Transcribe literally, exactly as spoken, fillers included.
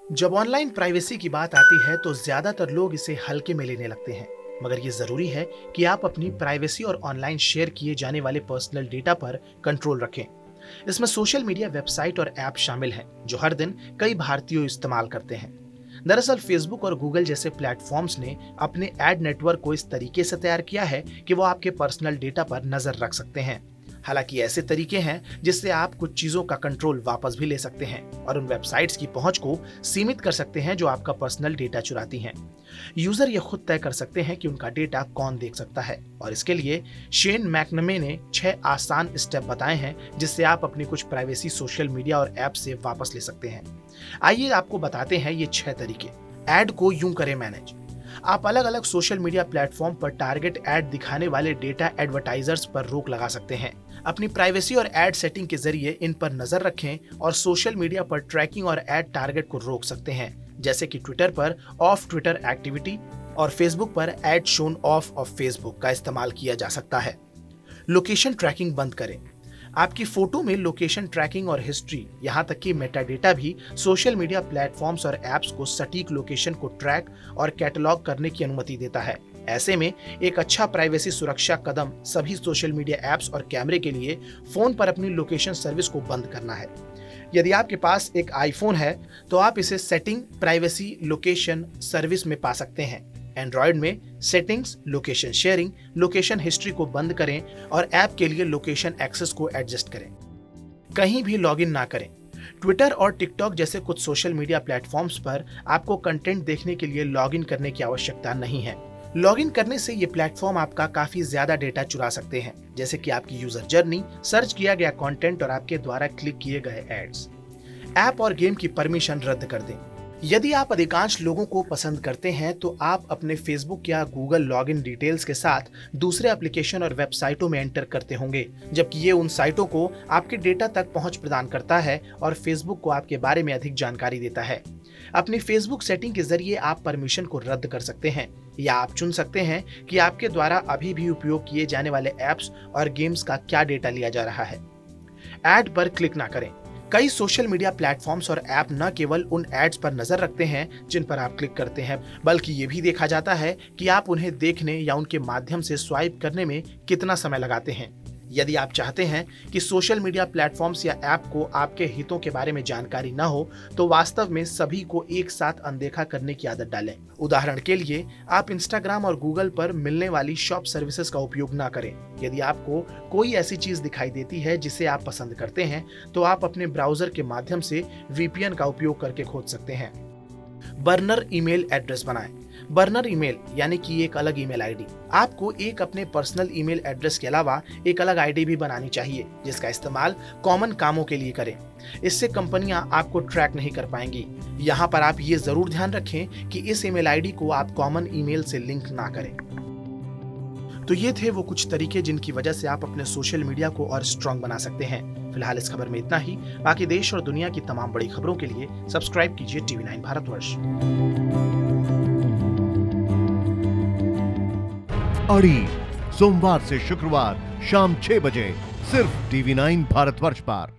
जब online privacy की बात आती है तो ज्यादातर लोग इसे हल्के में लेने लगते हैं, मगर ये जरूरी है कि आप अपनी प्राइवेसी और ऑनलाइन शेयर किए जाने वाले पर्सनल डेटा पर कंट्रोल रखें। इसमें सोशल मीडिया, वेबसाइट और ऐप शामिल हैं जो हर दिन कई भारतीय इस्तेमाल करते हैं। दरअसल फेसबुक और गूगल जैसे प्लेटफॉर्म्स ने अपने एड नेटवर्क को इस तरीके से तैयार किया है कि वो आपके पर्सनल डेटा पर नजर रख सकते हैं। हालांकि ऐसे तरीके हैं जिससे आप कुछ चीजों का कंट्रोल वापस भी ले सकते हैं और उन वेबसाइट्स की पहुंच को सीमित कर सकते हैं जो आपका पर्सनल डेटा चुराती हैं। यूजर ये खुद तय कर सकते हैं कि उनका डेटा कौन देख सकता है, और इसके लिए शेन मैकनमे ने छह आसान स्टेप बताए हैं जिससे आप अपनी कुछ प्राइवेसी सोशल मीडिया और ऐप से वापस ले सकते हैं। आइए आपको बताते हैं ये छह तरीके। एड को यूं करें मैनेज। आप अलग अलग सोशल मीडिया प्लेटफॉर्म पर टारगेट एड दिखाने वाले डेटा एडवर्टाइजर्स पर रोक लगा सकते हैं। अपनी प्राइवेसी और एड सेटिंग के जरिए इन पर नजर रखें और सोशल मीडिया पर ट्रैकिंग और एड टारगेट को रोक सकते हैं, जैसे कि ट्विटर पर ऑफ ट्विटर एक्टिविटी और फेसबुक पर ad shown off off Facebook का इस्तेमाल किया जा सकता है। लोकेशन ट्रैकिंग बंद करें। आपकी फोटो में लोकेशन ट्रैकिंग और हिस्ट्री, यहाँ तक कि मेटा डेटा भी सोशल मीडिया प्लेटफॉर्म्स और एप्स को सटीक लोकेशन को ट्रैक और कैटलॉग करने की अनुमति देता है। ऐसे में एक अच्छा प्राइवेसी सुरक्षा कदम सभी सोशल मीडिया एप्स और कैमरे के लिए फोन पर अपनी लोकेशन सर्विस को बंद करना है। यदि आपके पास एक आईफोन है तो आप इसे सेटिंग प्राइवेसी लोकेशन सर्विस में पा सकते हैं। एंड्रॉयड में settings, location sharing, location history को बंद करें और ऐप के लिए लोकेशन एक्सेस को एडजस्ट करें। कहीं भी लॉगिन ना करें। ट्विटर और टिकटॉक जैसे कुछ सोशल मीडिया प्लेटफॉर्म्स पर आपको कंटेंट देखने के लिए लॉगिन करने की आवश्यकता नहीं है। लॉगिन करने से ये प्लेटफॉर्म आपका काफी ज्यादा डेटा चुरा सकते हैं, जैसे कि आपकी यूजर जर्नी, सर्च किया गया कंटेंट और आपके द्वारा क्लिक किए गए एड्स। ऐप और गेम की परमिशन रद्द कर दें। यदि आप अधिकांश लोगों को पसंद करते हैं तो आप अपने फेसबुक या गूगल लॉगिन डिटेल्स के साथ दूसरे एप्लीकेशन और वेबसाइटों में एंटर करते होंगे, जबकि ये उन साइटों को आपके डेटा तक पहुंच प्रदान करता है और फेसबुक को आपके बारे में अधिक जानकारी देता है। अपनी फेसबुक सेटिंग के जरिए आप परमिशन को रद्द कर सकते हैं या आप चुन सकते हैं कि आपके द्वारा अभी भी उपयोग किए जाने वाले ऐप्स और गेम्स का क्या डेटा लिया जा रहा है। ऐड पर क्लिक ना करें। कई सोशल मीडिया प्लेटफॉर्म्स और ऐप न केवल उन एड्स पर नजर रखते हैं जिन पर आप क्लिक करते हैं, बल्कि ये भी देखा जाता है कि आप उन्हें देखने या उनके माध्यम से स्वाइप करने में कितना समय लगाते हैं। यदि आप चाहते हैं कि सोशल मीडिया प्लेटफॉर्म्स या ऐप को आपके हितों के बारे में जानकारी न हो, तो वास्तव में सभी को एक साथ अनदेखा करने की आदत डालें। उदाहरण के लिए, आप इंस्टाग्राम और गूगल पर मिलने वाली शॉप सर्विसेज का उपयोग ना करें। यदि आपको कोई ऐसी चीज दिखाई देती है जिसे आप पसंद करते हैं, तो आप अपने ब्राउजर के माध्यम से वीपीएन का उपयोग करके खोज सकते हैं। बर्नर ईमेल एड्रेस बनाएं। बर्नर ईमेल यानी कि एक अलग ईमेल आईडी। आपको एक अपने पर्सनल ईमेल एड्रेस के अलावा एक अलग आईडी भी बनानी चाहिए जिसका इस्तेमाल कॉमन कामों के लिए करें। इससे कंपनियां आपको ट्रैक नहीं कर पाएंगी। यहाँ पर आप ये जरूर ध्यान रखें कि इस ईमेल आईडी को आप कॉमन ईमेल से लिंक ना करें। तो ये थे वो कुछ तरीके जिनकी वजह से आप अपने सोशल मीडिया को और स्ट्रॉन्ग बना सकते हैं। फिलहाल इस खबर में इतना ही। बाकी देश और दुनिया की तमाम बड़ी खबरों के लिए सब्सक्राइब कीजिए टीवी नाइन भारतवर्ष। अड़ी सोमवार से शुक्रवार शाम छह बजे सिर्फ टीवी नाइन भारतवर्ष पर।